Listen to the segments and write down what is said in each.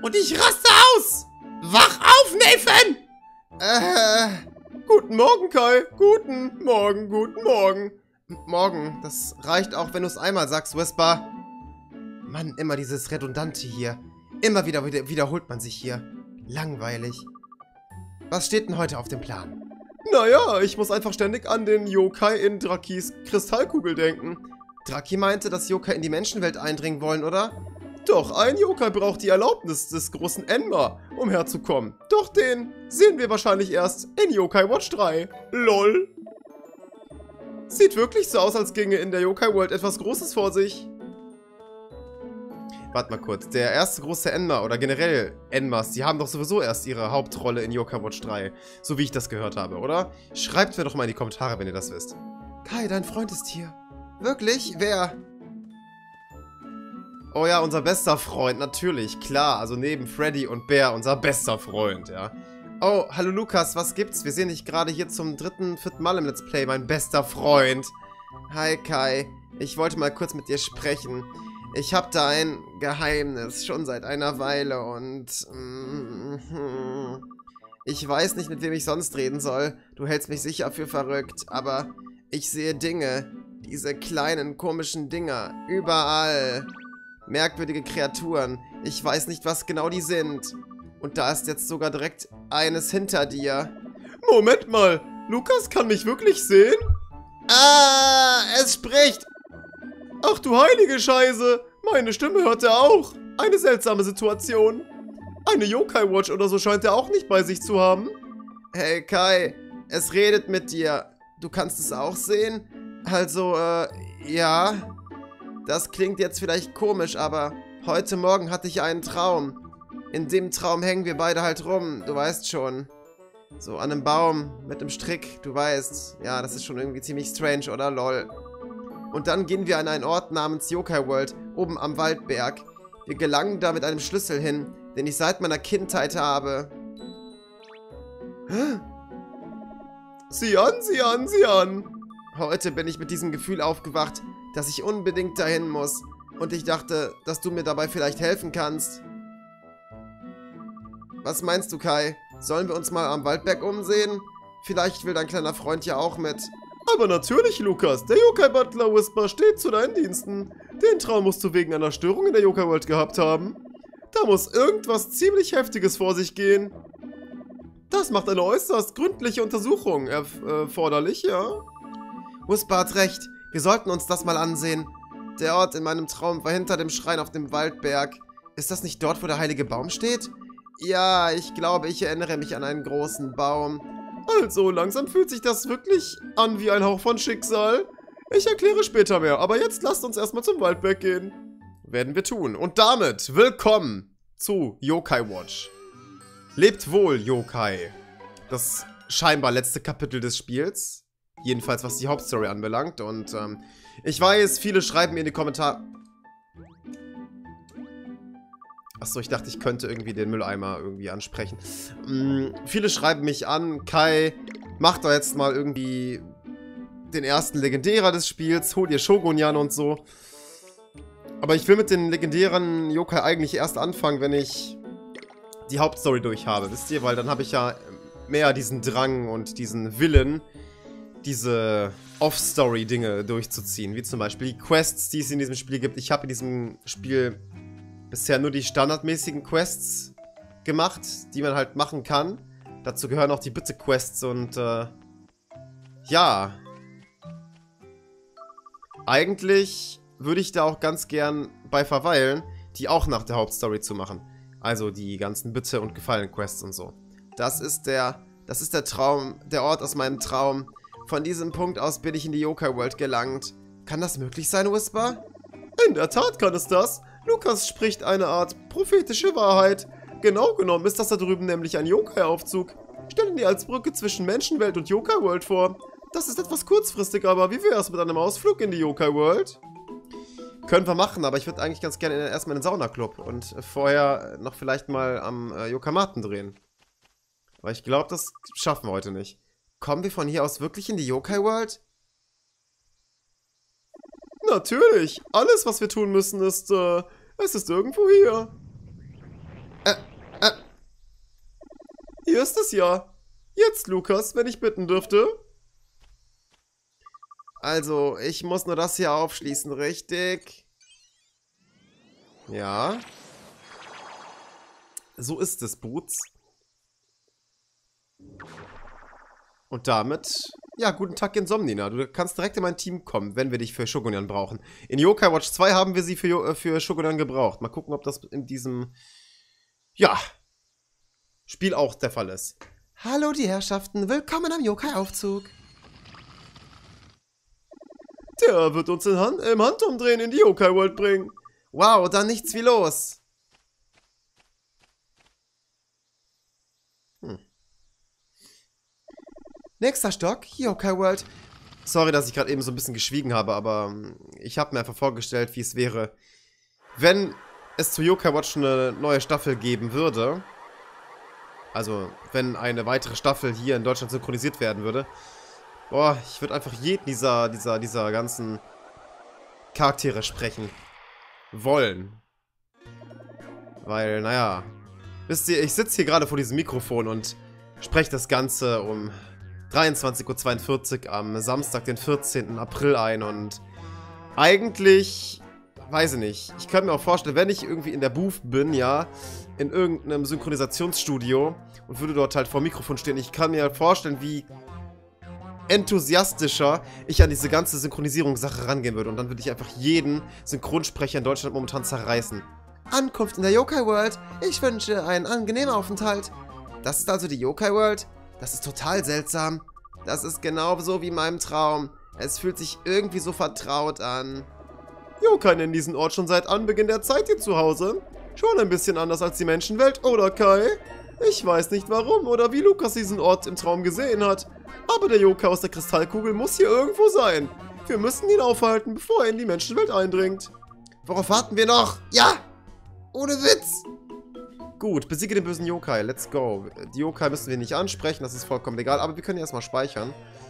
und ich raste aus! Wach auf, Nathan! Guten Morgen, Kai. Guten Morgen, guten Morgen. Morgen, das reicht auch, wenn du es einmal sagst, Whisper. Mann, immer dieses Redundante hier. Immer wieder wiederholt man sich hier. Langweilig. Was steht denn heute auf dem Plan? Naja, ich muss einfach ständig an den Yokai in Drakis Kristallkugel denken. Draki meinte, dass Yokai in die Menschenwelt eindringen wollen, oder? Doch, ein Yokai braucht die Erlaubnis des großen Enma, um herzukommen. Doch den sehen wir wahrscheinlich erst in Yokai Watch 3. LOL. Sieht wirklich so aus, als ginge in der Yokai World etwas Großes vor sich. Warte mal kurz, der erste große Enma oder generell Enmas, die haben doch sowieso erst ihre Hauptrolle in Yokai Watch 3. So wie ich das gehört habe, oder? Schreibt mir doch mal in die Kommentare, wenn ihr das wisst. Kai, dein Freund ist hier. Wirklich? Wer? Oh ja, unser bester Freund, natürlich, klar. Also neben Freddy und Bear, unser bester Freund, ja. Oh, hallo Lukas, was gibt's? Wir sehen dich gerade hier zum vierten Mal im Let's Play, mein bester Freund. Hi Kai, ich wollte mal kurz mit dir sprechen. Ich habe da ein Geheimnis, schon seit einer Weile und... ich weiß nicht, mit wem ich sonst reden soll. Du hältst mich sicher für verrückt, aber ich sehe Dinge. Diese kleinen, komischen Dinger. Überall. Merkwürdige Kreaturen. Ich weiß nicht, was genau die sind. Und da ist jetzt sogar direkt eines hinter dir. Moment mal, Lukas kann mich wirklich sehen? Ah, es spricht. Ach du heilige Scheiße, meine Stimme hört er auch. Eine seltsame Situation. Eine Yokai Watch oder so scheint er auch nicht bei sich zu haben. Hey Kai, es redet mit dir. Du kannst es auch sehen? Also, ja. Das klingt jetzt vielleicht komisch, aber heute Morgen hatte ich einen Traum. In dem Traum hängen wir beide halt rum, du weißt schon. So an einem Baum mit einem Strick, du weißt. Ja, das ist schon irgendwie ziemlich strange, oder? Lol. Und dann gehen wir an einen Ort namens Yokai World, oben am Waldberg. Wir gelangen da mit einem Schlüssel hin, den ich seit meiner Kindheit habe. Sieh an, sieh an, sieh an. Heute bin ich mit diesem Gefühl aufgewacht, dass ich unbedingt dahin muss. Und ich dachte, dass du mir dabei vielleicht helfen kannst. Was meinst du, Kai? Sollen wir uns mal am Waldberg umsehen? Vielleicht will dein kleiner Freund ja auch mit. Aber natürlich, Lukas. Der Yokai Butler Whisper steht zu deinen Diensten. Den Traum musst du wegen einer Störung in der Yokai World gehabt haben. Da muss irgendwas ziemlich Heftiges vor sich gehen. Das macht eine äußerst gründliche Untersuchung erforderlich, ja? Whisper hat recht. Wir sollten uns das mal ansehen. Der Ort in meinem Traum war hinter dem Schrein auf dem Waldberg. Ist das nicht dort, wo der heilige Baum steht? Ja, ich glaube, ich erinnere mich an einen großen Baum. Also, langsam fühlt sich das wirklich an wie ein Hauch von Schicksal. Ich erkläre später mehr, aber jetzt lasst uns erstmal zum Waldberg gehen. Werden wir tun. Und damit willkommen zu Yokai Watch. Lebt wohl, Yokai. Das scheinbar letzte Kapitel des Spiels. Jedenfalls, was die Hauptstory anbelangt. Und ich weiß, viele schreiben mir in die Kommentare... Achso, ich dachte, ich könnte irgendwie den Mülleimer irgendwie ansprechen. Viele schreiben mich an, Kai, mach doch jetzt mal irgendwie den ersten Legendärer des Spiels, hol dir Shogunyan und so. Aber ich will mit den legendären Yokai eigentlich erst anfangen, wenn ich die Hauptstory durch habe, wisst ihr? Weil dann habe ich ja mehr diesen Drang und diesen Willen, diese Off-Story-Dinge durchzuziehen. Wie zum Beispiel die Quests, die es in diesem Spiel gibt. Ich habe in diesem Spiel bisher nur die standardmäßigen Quests gemacht, die man halt machen kann. Dazu gehören auch die Bitte-Quests und, ja. Eigentlich würde ich da auch ganz gern bei verweilen, die auch nach der Hauptstory zu machen. Also die ganzen Bitte- und Gefallen-Quests und so. Das ist der Traum, der Ort aus meinem Traum. Von diesem Punkt aus bin ich in die Yokai World gelangt. Kann das möglich sein, Whisper? In der Tat kann es das. Lukas spricht eine Art prophetische Wahrheit. Genau genommen ist das da drüben nämlich ein Yokai-Aufzug. Stellen dir als Brücke zwischen Menschenwelt und Yokai World vor. Das ist etwas kurzfristig, aber wie wäre es mit einem Ausflug in die Yokai World? Können wir machen, aber ich würde eigentlich ganz gerne erstmal in den Saunaclub und vorher noch vielleicht mal am Yokamaten drehen. Aber ich glaube, das schaffen wir heute nicht. Kommen wir von hier aus wirklich in die Yokai World? Natürlich. Alles, was wir tun müssen, ist, es ist irgendwo hier. Hier ist es ja. Jetzt, Lukas, wenn ich bitten dürfte. Also, ich muss nur das hier aufschließen, richtig? Ja. So ist es, Boots. Und damit, ja, guten Tag, Insomnina. Du kannst direkt in mein Team kommen, wenn wir dich für Shogunyan brauchen. In Yokai Watch 2 haben wir sie für Shogunyan gebraucht. Mal gucken, ob das in diesem, ja, Spiel auch der Fall ist. Hallo, die Herrschaften. Willkommen am Yokai-Aufzug. Der wird uns im Handumdrehen in die Yokai World bringen. Wow, dann nichts wie los. Nächster Stock, Yokai World. Sorry, dass ich gerade eben so ein bisschen geschwiegen habe, aber ich habe mir einfach vorgestellt, wie es wäre, wenn es zu Yokai Watch eine neue Staffel geben würde. Also, wenn eine weitere Staffel hier in Deutschland synchronisiert werden würde. Boah, ich würde einfach jeden dieser ganzen Charaktere sprechen wollen. Weil, naja, wisst ihr, ich sitze hier gerade vor diesem Mikrofon und spreche das Ganze um 23:42 Uhr am Samstag, den 14. April ein und eigentlich, weiß ich nicht, ich kann mir auch vorstellen, wenn ich irgendwie in der Booth bin, ja, in irgendeinem Synchronisationsstudio und würde dort halt vor dem Mikrofon stehen, ich kann mir vorstellen, wie enthusiastischer ich an diese ganze Synchronisierungssache rangehen würde und dann würde ich einfach jeden Synchronsprecher in Deutschland momentan zerreißen. Ankunft in der Yokai World, ich wünsche einen angenehmen Aufenthalt. Das ist also die Yokai World? Das ist total seltsam. Das ist genau so wie in meinem Traum. Es fühlt sich irgendwie so vertraut an. Yokai nennen diesen Ort schon seit Anbeginn der Zeit hier zu Hause. Schon ein bisschen anders als die Menschenwelt, oder Kai? Ich weiß nicht warum oder wie Lukas diesen Ort im Traum gesehen hat. Aber der Yokai aus der Kristallkugel muss hier irgendwo sein. Wir müssen ihn aufhalten, bevor er in die Menschenwelt eindringt. Worauf warten wir noch? Ja! Ohne Witz! Gut, besiege den bösen Yokai. Let's go. Die Yokai müssen wir nicht ansprechen, das ist vollkommen egal. Aber wir können erstmal speichern.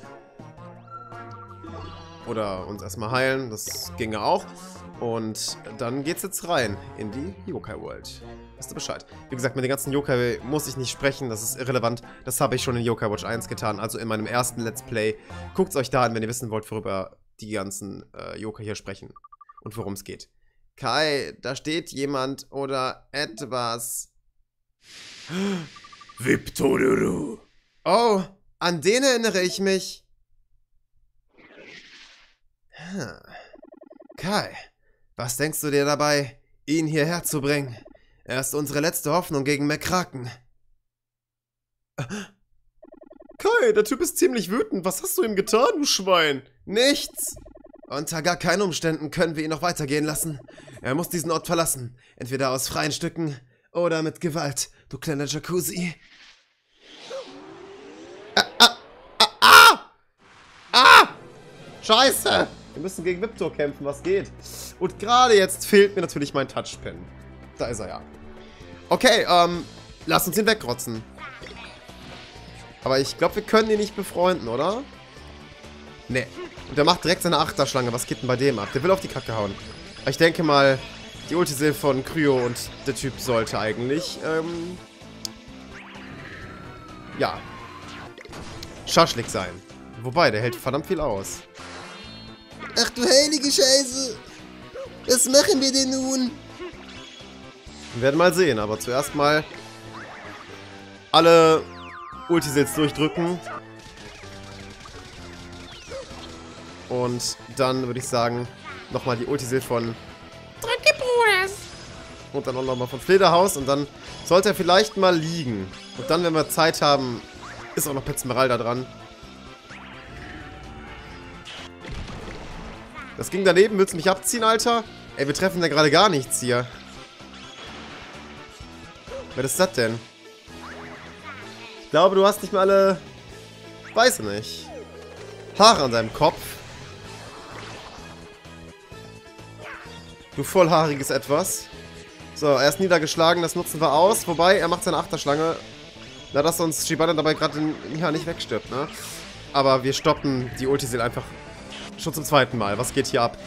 Oder uns erstmal heilen, das ginge auch. Und dann geht's jetzt rein in die Yokai World. Wisst ihr Bescheid? Wie gesagt, mit den ganzen Yokai muss ich nicht sprechen, das ist irrelevant. Das habe ich schon in Yokai Watch 1 getan, also in meinem ersten Let's Play. Guckt es euch da an, wenn ihr wissen wollt, worüber die ganzen Yokai hier sprechen. Und worum es geht. Kai, da steht jemand oder etwas. Viptoruru. Oh, an den erinnere ich mich. Kai, was denkst du dir dabei, ihn hierher zu bringen? Er ist unsere letzte Hoffnung gegen McCracken. Kai, der Typ ist ziemlich wütend. Was hast du ihm getan, du Schwein? Nichts. Unter gar keinen Umständen können wir ihn noch weitergehen lassen. Er muss diesen Ort verlassen. Entweder aus freien Stücken oder mit Gewalt, du kleiner Jacuzzi. Scheiße! Wir müssen gegen Viptor kämpfen, was geht? Und gerade jetzt fehlt mir natürlich mein Touchpin. Da ist er ja. Okay, lass uns ihn wegrotzen. Aber ich glaube, wir können ihn nicht befreunden, oder? Nee. Und der macht direkt seine Achterschlange. Was geht denn bei dem ab? Der will auf die Kacke hauen. Aber ich denke mal, die Ultisil von Kryo und der Typ sollte eigentlich, ja, Schaschlik sein. Wobei, der hält verdammt viel aus. Ach du heilige Scheiße! Was machen wir denn nun? Wir werden mal sehen, aber zuerst mal alle Ultisils durchdrücken. Und dann würde ich sagen, nochmal die Ultisil von Drücke Bruders. Und dann auch nochmal von Flederhaus. Und dann sollte er vielleicht mal liegen. Und dann, wenn wir Zeit haben, ist auch noch Petzmeralda dran. Das ging daneben. Willst du mich abziehen, Alter? Ey, wir treffen ja gerade gar nichts hier. Wer ist das denn? Ich glaube, du hast nicht mal alle... Ich weiß nicht. Haare an deinem Kopf. Du vollhaariges Etwas. So, er ist niedergeschlagen, das nutzen wir aus. Wobei, er macht seine Achterschlange. Na, dass uns Shibana dabei gerade nicht wegstirbt, ne? Aber wir stoppen die Ultisil einfach schon zum zweiten Mal. Was geht hier ab?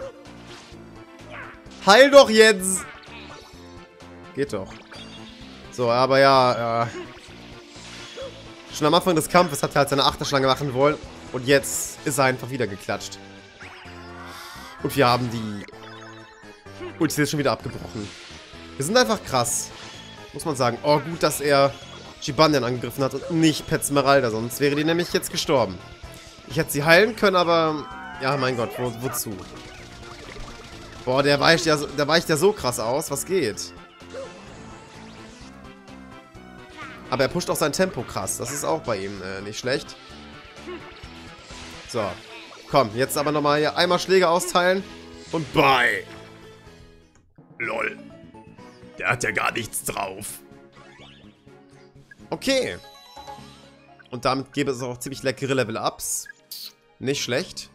Heil doch jetzt! Geht doch. So, aber ja, schon am Anfang des Kampfes hat er halt seine Achterschlange machen wollen. Und jetzt ist er einfach wieder geklatscht. Und wir haben die Ulti ist schon wieder abgebrochen. Wir sind einfach krass. Muss man sagen. Oh, gut, dass er Jibanyan angegriffen hat und nicht Petsmeralda. Sonst wäre die nämlich jetzt gestorben. Ich hätte sie heilen können, aber... Ja, mein Gott, wozu? Boah, der weicht ja so krass aus. Was geht? Aber er pusht auch sein Tempo krass. Das ist auch bei ihm nicht schlecht. So. Komm, jetzt aber nochmal hier einmal Schläge austeilen. Und bye. Lol. Der hat ja gar nichts drauf. Okay. Und damit gäbe es auch ziemlich leckere Level-Ups. Nicht schlecht.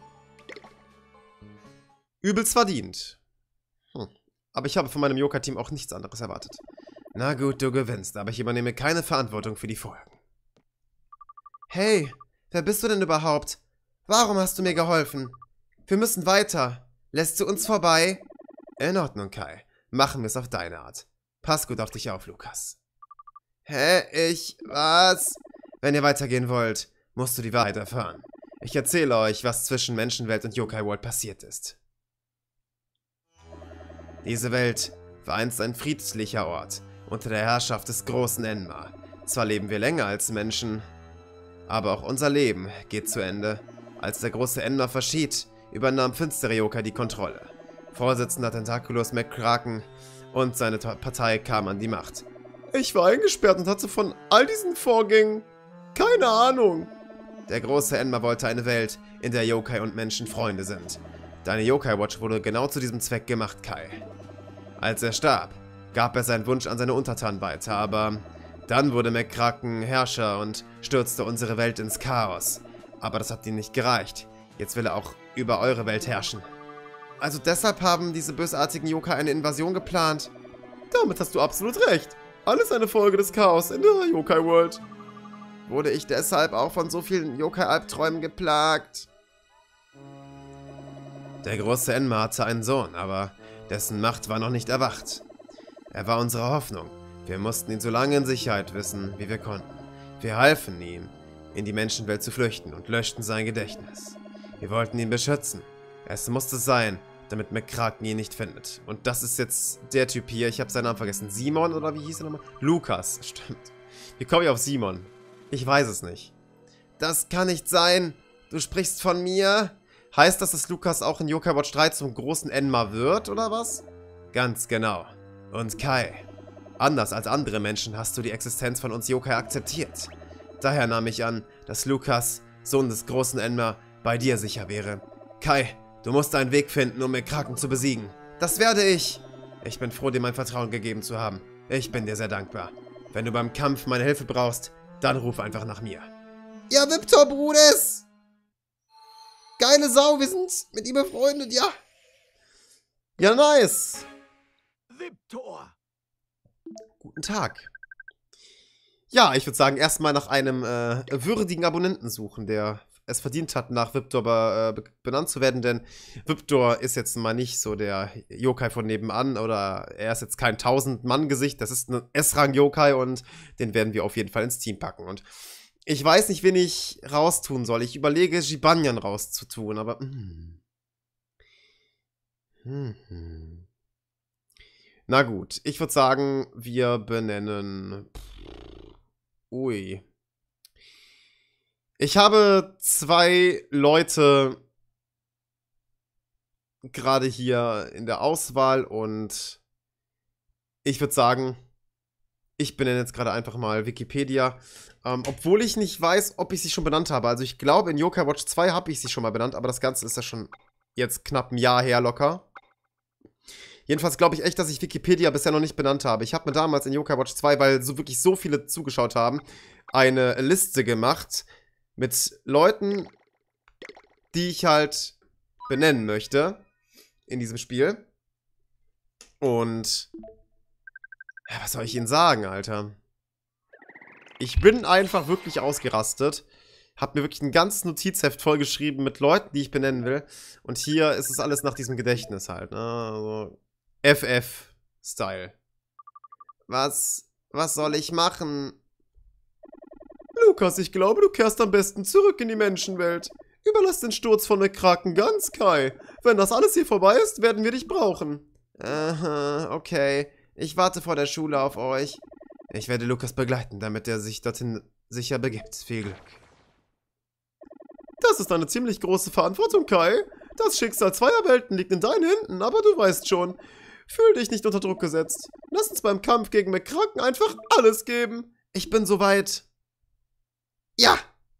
Übelst verdient. Aber ich habe von meinem Yokai-Team auch nichts anderes erwartet. Na gut, du gewinnst, aber ich übernehme keine Verantwortung für die Folgen. Hey, wer bist du denn überhaupt? Warum hast du mir geholfen? Wir müssen weiter. Lässt du uns vorbei? In Ordnung, Kai. Machen wir es auf deine Art. Pass gut auf dich auf, Lukas. Hä? Was? Wenn ihr weitergehen wollt, musst du die Wahrheit erfahren. Ich erzähle euch, was zwischen Menschenwelt und Yokai World passiert ist. Diese Welt war einst ein friedlicher Ort, unter der Herrschaft des großen Enma. Zwar leben wir länger als Menschen, aber auch unser Leben geht zu Ende. Als der große Enma verschied, übernahm finstere Yokai die Kontrolle. Vorsitzender Tentaculus McCracken und seine Partei kamen an die Macht. Ich war eingesperrt und hatte von all diesen Vorgängen keine Ahnung. Der große Enma wollte eine Welt, in der Yokai und Menschen Freunde sind. Deine Yokai Watch wurde genau zu diesem Zweck gemacht, Kai. Als er starb, gab er seinen Wunsch an seine Untertanen weiter, aber dann wurde McCracken Herrscher und stürzte unsere Welt ins Chaos. Aber das hat ihm nicht gereicht. Jetzt will er auch über eure Welt herrschen. Also deshalb haben diese bösartigen Yokai eine Invasion geplant? Damit hast du absolut recht. Alles eine Folge des Chaos in der Yokai World. Wurde ich deshalb auch von so vielen Yokai-Albträumen geplagt? Der große Enma hatte einen Sohn, aber dessen Macht war noch nicht erwacht. Er war unsere Hoffnung. Wir mussten ihn so lange in Sicherheit wissen, wie wir konnten. Wir halfen ihm, in die Menschenwelt zu flüchten und löschten sein Gedächtnis. Wir wollten ihn beschützen. Es musste sein, damit McCracken ihn nicht findet. Und das ist jetzt der Typ hier. Ich habe seinen Namen vergessen. Simon oder wie hieß er nochmal? Lukas, stimmt. Wie komme ich auf Simon? Ich weiß es nicht. Das kann nicht sein. Du sprichst von mir? Heißt das, dass Lukas auch in Yokai Watch 3 zum großen Enma wird, oder was? Ganz genau. Und Kai, anders als andere Menschen hast du die Existenz von uns Yokai akzeptiert. Daher nahm ich an, dass Lukas, Sohn des großen Enma, bei dir sicher wäre. Kai, du musst einen Weg finden, um McCracken zu besiegen. Das werde ich. Ich bin froh, dir mein Vertrauen gegeben zu haben. Ich bin dir sehr dankbar. Wenn du beim Kampf meine Hilfe brauchst, dann ruf einfach nach mir. Ja, Victor, Bruders! Geile Sau, wir sind mit ihm befreundet, ja. Ja, nice. Victor! Guten Tag. Ja, ich würde sagen, erstmal nach einem würdigen Abonnenten suchen, der es verdient hat, nach Viptor benannt zu werden, denn Viptor ist jetzt mal nicht so der Yokai von nebenan oder er ist jetzt kein 1000-Mann-Gesicht, das ist ein S-Rang-Yokai und den werden wir auf jeden Fall ins Team packen. Und ich weiß nicht, wen ich raustun soll. Ich überlege, Jibanyan rauszutun, aber... Na gut, ich würde sagen, wir benennen... Ui. Ich habe 2 Leute gerade hier in der Auswahl und ich würde sagen, ich benenne jetzt gerade einfach mal Wikipedia. Obwohl ich nicht weiß, ob ich sie schon benannt habe. Also ich glaube, in Yokai Watch 2 habe ich sie schon mal benannt, aber das Ganze ist ja schon jetzt knapp ein Jahr her locker. Jedenfalls glaube ich echt, dass ich Wikipedia bisher noch nicht benannt habe. Ich habe mir damals in Yokai Watch 2, weil so wirklich so viele zugeschaut haben, eine Liste gemacht mit Leuten, die ich halt benennen möchte in diesem Spiel. Und ja, was soll ich Ihnen sagen, Alter? Ich bin einfach wirklich ausgerastet. Hab mir wirklich ein ganzes Notizheft vollgeschrieben mit Leuten, die ich benennen will. Und hier ist es alles nach diesem Gedächtnis halt, ne? Also FF-Style. Was Was soll ich machen? Lukas, ich glaube, du kehrst am besten zurück in die Menschenwelt. Überlass den Sturz von McCracken ganz Kai. Wenn das alles hier vorbei ist, werden wir dich brauchen. Aha, okay. Ich warte vor der Schule auf euch. Ich werde Lukas begleiten, damit er sich dorthin sicher begibt. Viel Glück. Das ist eine ziemlich große Verantwortung, Kai. Das Schicksal zweier Welten liegt in deinen Händen, aber du weißt schon. Fühl dich nicht unter Druck gesetzt. Lass uns beim Kampf gegen McCracken einfach alles geben. Ich bin soweit. Ja!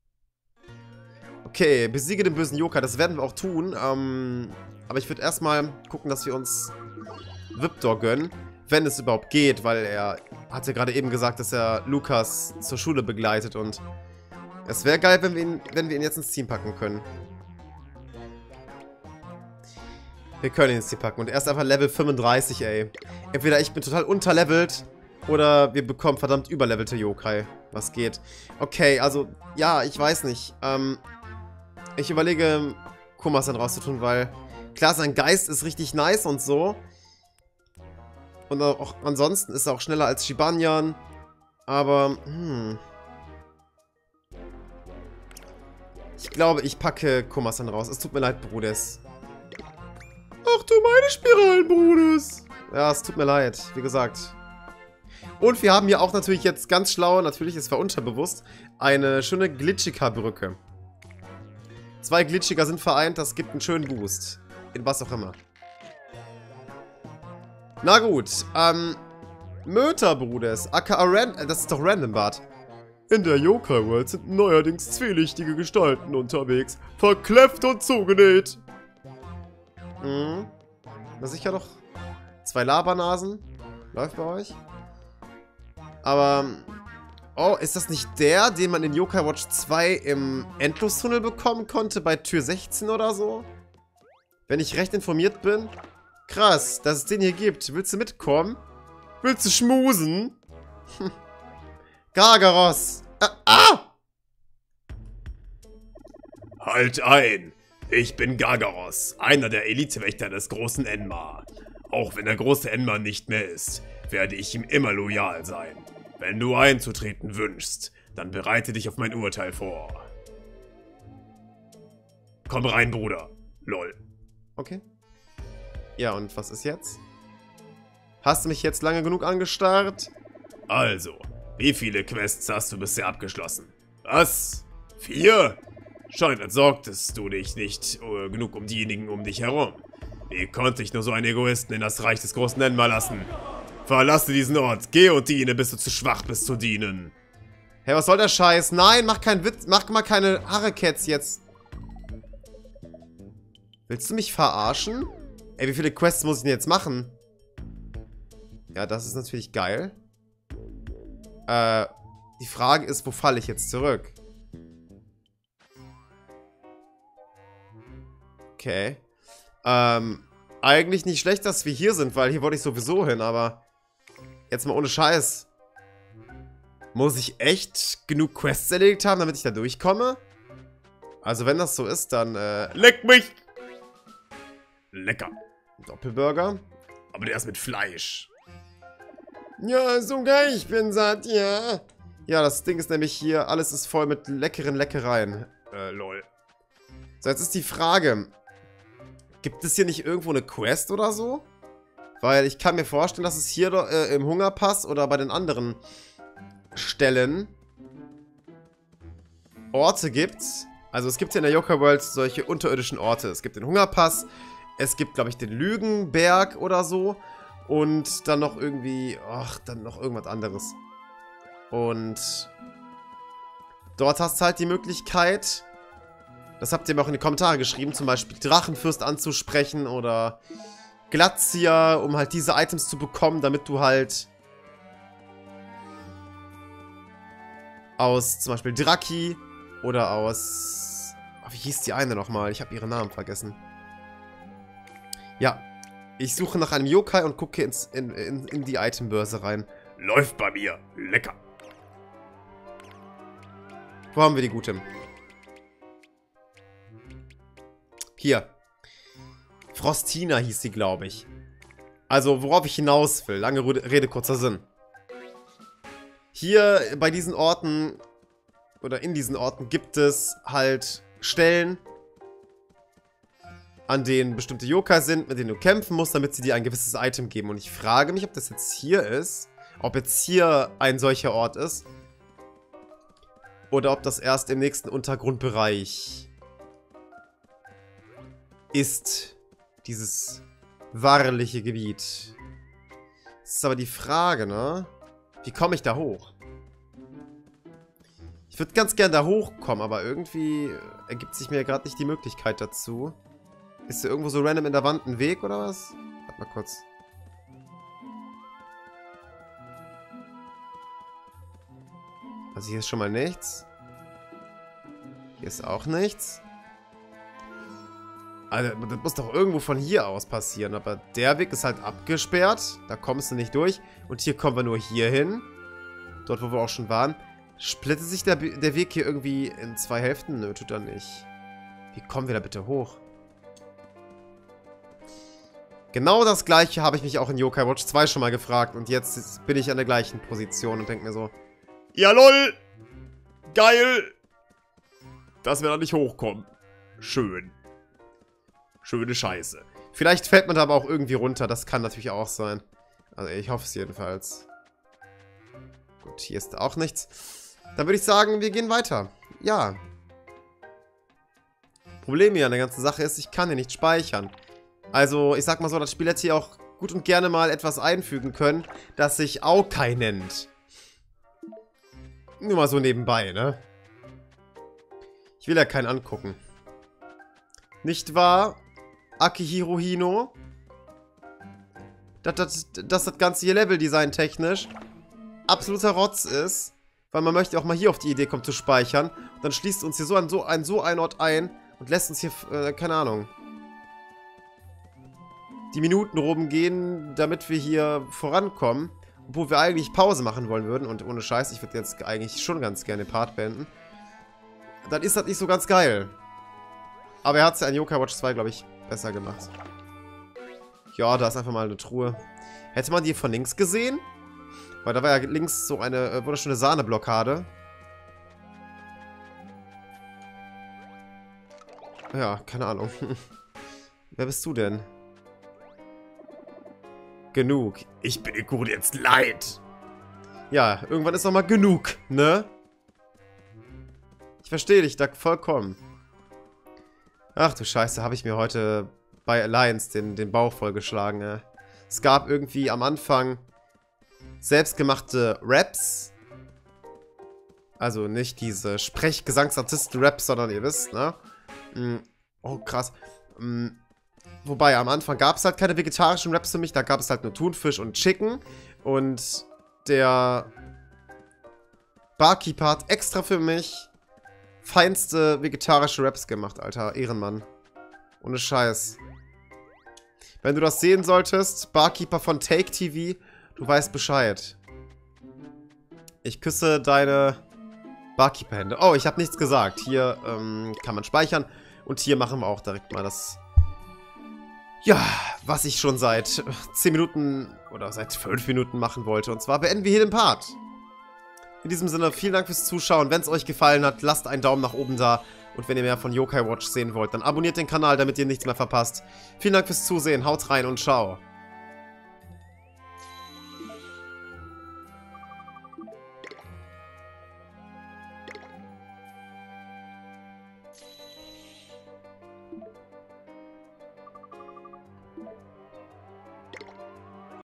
Okay, besiege den bösen Yokai. Das werden wir auch tun. Aber ich würde erstmal gucken, dass wir uns Vipdor gönnen. Wenn es überhaupt geht, weil er hatte gerade eben gesagt, dass er Lukas zur Schule begleitet. Und es wäre geil, wenn wir ihn jetzt ins Team packen können. Wir können ihn ins Team packen. Und er ist einfach Level 35, ey. Entweder ich bin total unterlevelt oder wir bekommen verdammt überlevelte Yokai. Was geht? Okay, also, ja, ich weiß nicht. Ich überlege, Komasan rauszutun, weil klar, sein Geist ist richtig nice und so. Und auch ansonsten ist er auch schneller als Shibanyan. Aber, ich glaube, ich packe Komasan raus. Es tut mir leid, Bruders. Ach du meine Spiralen, Bruders. Ja, es tut mir leid, wie gesagt. Und wir haben hier auch natürlich jetzt ganz schlau, natürlich, es war unterbewusst, eine schöne Glitchika-Brücke. 2 Glitchiker sind vereint, das gibt einen schönen Boost. In was auch immer. Na gut, Möter, Bruders, aka das ist doch Random Bart. In der Yokai-World sind neuerdings zwielichtige Gestalten unterwegs, verkläfft und zugenäht. Na sicher doch. 2 Labernasen. Läuft bei euch. Aber, oh, ist das nicht der, den man in Yokai Watch 2 im Endlostunnel bekommen konnte, bei Tür 16 oder so? Wenn ich recht informiert bin. Krass, dass es den hier gibt. Willst du mitkommen? Willst du schmusen? Gargaros! Halt ein! Ich bin Gargaros, einer der Elitewächter des großen Enma. Auch wenn der große Enma nicht mehr ist, werde ich ihm immer loyal sein. Wenn du einzutreten wünschst, dann bereite dich auf mein Urteil vor. Komm rein, Bruder. Lol. Okay. Ja, und was ist jetzt? Hast du mich jetzt lange genug angestarrt? Also, wie viele Quests hast du bisher abgeschlossen? Was? 4? Scheint, als sorgtest du dich nicht genug um diejenigen um dich herum. Wie konnte ich nur so einen Egoisten in das Reich des großen Enma lassen? Verlasse diesen Ort, geh und diene, bis du zu schwach bist zu dienen. Hey, was soll der Scheiß? Nein, mach keinen Witz, mach mal keine Harekets jetzt. Willst du mich verarschen? Ey, wie viele Quests muss ich denn jetzt machen? Ja, das ist natürlich geil. Die Frage ist, wo falle ich jetzt zurück? Okay. Eigentlich nicht schlecht, dass wir hier sind, weil hier wollte ich sowieso hin, aber jetzt mal ohne Scheiß. Muss ich echt genug Quests erledigt haben, damit ich da durchkomme? Also wenn das so ist, dann, leck mich! Lecker. Doppelburger. Aber der ist mit Fleisch. Ja, sogar ich bin satt, ja. Ja, das Ding ist nämlich hier, alles ist voll mit leckeren Leckereien. Lol. So, jetzt ist die Frage. Gibt es hier nicht irgendwo eine Quest oder so? Weil ich kann mir vorstellen, dass es hier im Hungerpass oder bei den anderen Stellen Orte gibt. Also es gibt hier in der Yokai World solche unterirdischen Orte. Es gibt den Hungerpass, es gibt, glaube ich, den Lügenberg oder so. Und dann noch irgendwie, ach, dann noch irgendwas anderes. Und dort hast du halt die Möglichkeit, das habt ihr mir auch in die Kommentare geschrieben, zum Beispiel Drachenfürst anzusprechen oder Glatzia, um halt diese Items zu bekommen, damit du halt aus zum Beispiel Draki oder aus... Oh, wie hieß die eine nochmal? Ich habe ihren Namen vergessen. Ja, ich suche nach einem Yokai und gucke in die Itembörse rein. Läuft bei mir. Lecker. Wo haben wir die gute? Hier. Frostina hieß sie, glaube ich. Also, worauf ich hinaus will. Lange Rede, kurzer Sinn. Hier bei diesen Orten oder in diesen Orten gibt es halt Stellen, an denen bestimmte Yokai sind, mit denen du kämpfen musst, damit sie dir ein gewisses Item geben. Und ich frage mich, ob das jetzt hier ist, ob jetzt hier ein solcher Ort ist oder ob das erst im nächsten Untergrundbereich ist, dieses wahrliche Gebiet. Das ist aber die Frage, ne? Wie komme ich da hoch? Ich würde ganz gern da hochkommen, aber irgendwie ergibt sich mir gerade nicht die Möglichkeit dazu. Ist hier irgendwo so random in der Wand ein Weg oder was? Warte mal kurz. Also hier ist schon mal nichts. Hier ist auch nichts. Also das muss doch irgendwo von hier aus passieren. Aber der Weg ist halt abgesperrt. Da kommst du nicht durch. Und hier kommen wir nur hier hin. Dort, wo wir auch schon waren. Splittet sich der Weg hier irgendwie in zwei Hälften? Nö, tut er nicht. Wie kommen wir da bitte hoch? Genau das gleiche habe ich mich auch in Yokai Watch 2 schon mal gefragt. Und jetzt bin ich an der gleichen Position und denke mir so: Ja lol! Geil! Dass wir da nicht hochkommen. Schön. Schöne Scheiße. Vielleicht fällt man da aber auch irgendwie runter. Das kann natürlich auch sein. Also ich hoffe es jedenfalls. Gut, hier ist auch nichts. Dann würde ich sagen, wir gehen weiter. Ja. Problem hier an der ganzen Sache ist, ich kann hier nicht speichern. Also, ich sag mal so, das Spiel hätte hier auch gut und gerne mal etwas einfügen können, das sich Aokai nennt. Nur mal so nebenbei, ne? Ich will ja keinen angucken. Nicht wahr, Akihiro Hino? Dass das Ganze hier Leveldesign technisch absoluter Rotz ist, weil man möchte auch mal hier auf die Idee kommen zu speichern. Und dann schließt uns hier so ein Ort ein und lässt uns hier, keine Ahnung, die Minuten rumgehen, damit wir hier vorankommen. Obwohl wir eigentlich Pause machen wollen würden. Und ohne Scheiß, ich würde jetzt eigentlich schon ganz gerne den Part beenden. Dann ist das nicht so ganz geil. Aber er hat es ja in Yokai Watch 2, glaube ich, besser gemacht. Ja, da ist einfach mal eine Truhe. Hätte man die von links gesehen? Weil da war ja links so eine wunderschöne Sahneblockade. Ja, keine Ahnung. Wer bist du denn? Genug. Ich bin dir gut jetzt leid. Ja, irgendwann ist doch mal genug, ne? Ich verstehe dich da vollkommen. Ach du Scheiße, habe ich mir heute bei Alliance den Bauch vollgeschlagen, ne? Es gab irgendwie am Anfang selbstgemachte Raps. Also nicht diese Sprechgesangsartisten-Raps, sondern ihr wisst, ne? Oh, krass. Wobei, am Anfang gab es halt keine vegetarischen Raps für mich. Da gab es halt nur Thunfisch und Chicken. Und der Barkeeper hat extra für mich feinste vegetarische Raps gemacht, Alter. Ehrenmann. Ohne Scheiß. Wenn du das sehen solltest, Barkeeper von Take TV, du weißt Bescheid. Ich küsse deine Barkeeper-Hände. Oh, ich habe nichts gesagt. Hier kann man speichern. Und hier machen wir auch direkt mal das... Ja, was ich schon seit 10 Minuten oder seit 5 Minuten machen wollte. Und zwar beenden wir hier den Part. In diesem Sinne, vielen Dank fürs Zuschauen. Wenn es euch gefallen hat, lasst einen Daumen nach oben da. Und wenn ihr mehr von Yokai Watch sehen wollt, dann abonniert den Kanal, damit ihr nichts mehr verpasst. Vielen Dank fürs Zusehen. Haut rein und ciao.